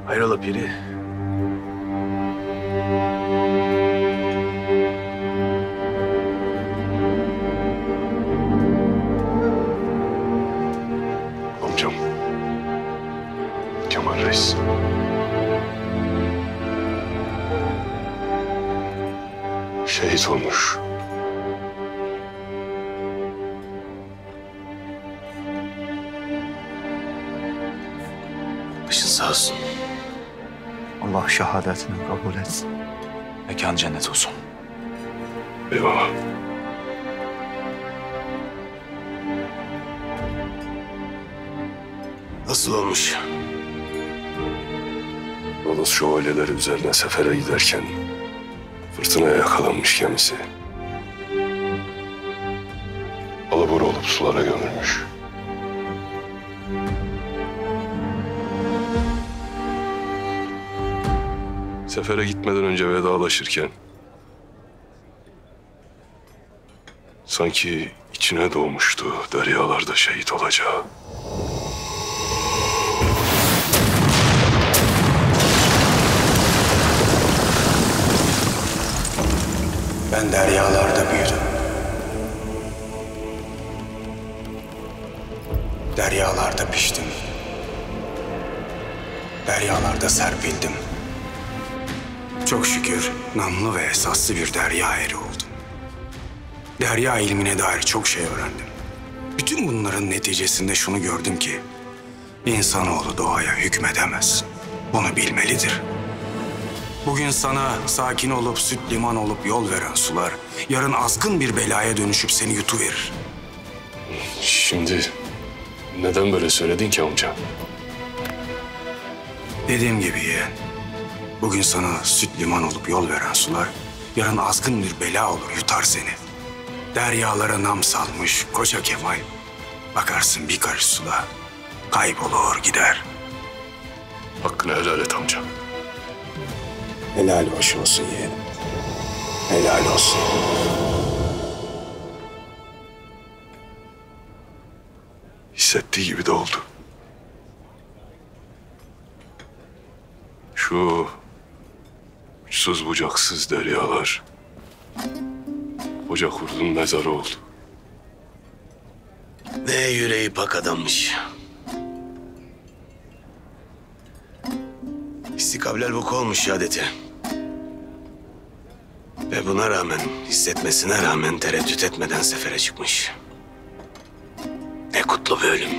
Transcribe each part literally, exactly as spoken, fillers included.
Hayrola Piri? Amcam. Kemal Reis. Şehit olmuş. Başın sağ olsun. Allah şehadetini kabul etsin. Mekan cennet olsun. Eyvallah. Nasıl olmuş? Rodos şövalyeleri üzerine sefere giderken fırtınaya yakalanmış gemisi. Alabora olup sulara gömülmüş. Sefere gitmeden önce vedalaşırken sanki içine doğmuştu deryalarda şehit olacağı. Ben deryalarda büyüdüm. Deryalarda piştim. Deryalarda serpildim. Çok şükür namlı ve esaslı bir derya eri oldum. Derya ilmine dair çok şey öğrendim. Bütün bunların neticesinde şunu gördüm ki insanoğlu doğaya hükmedemez. Bunu bilmelidir. Bugün sana sakin olup süt liman olup yol veren sular yarın azgın bir belaya dönüşüp seni yutuverir. Şimdi neden böyle söyledin ki amca? Dediğim gibi yeğen, bugün sana süt liman olup yol veren sular yarın azgın bir bela olur yutar seni. Deryalara nam salmış koca Kemal, bakarsın bir karış suda kaybolur gider. Hakkını helal et amca. Helal hoş olsun yeğenim. Helal olsun. Hissettiği gibi de oldu. Şu uçsuz bucaksız deryalar Hoca Kurdun mezarı oldu. Ne yüreği pak adammış. İstikablel vuku olmuş şehadeti. Ve buna rağmen, hissetmesine rağmen tereddüt etmeden sefere çıkmış. Ne kutlu bir ölüm.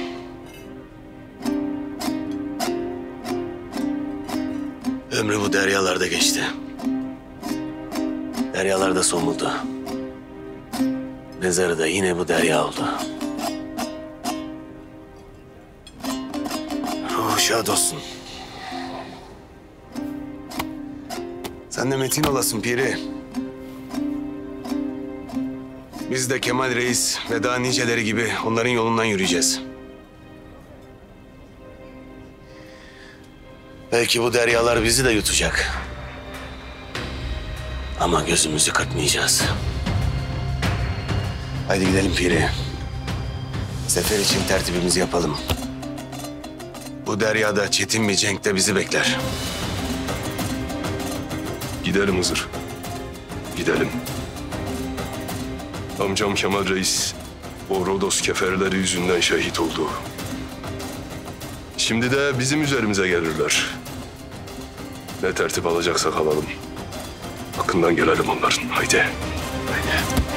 Ömrü bu deryalarda geçti. Deryalarda son buldu. Mezarı da yine bu derya oldu. Ruhu şad olsun. Sen de metin olasın Piri. Biz de Kemal Reis ve daha niceleri gibi onların yolundan yürüyeceğiz. Belki bu deryalar bizi de yutacak. Ama gözümüzü kırpmayacağız. Haydi gidelim Piri. Sefer için tertibimizi yapalım. Bu deryada çetin bir cenk de bizi bekler. Gidelim Hızır. Gidelim. Amcam Kemal Reis o Rodos keferleri yüzünden şehit oldu. Şimdi de bizim üzerimize gelirler. Ne tertip alacaksak alalım. Hakkından gelelim onların. Haydi. Haydi.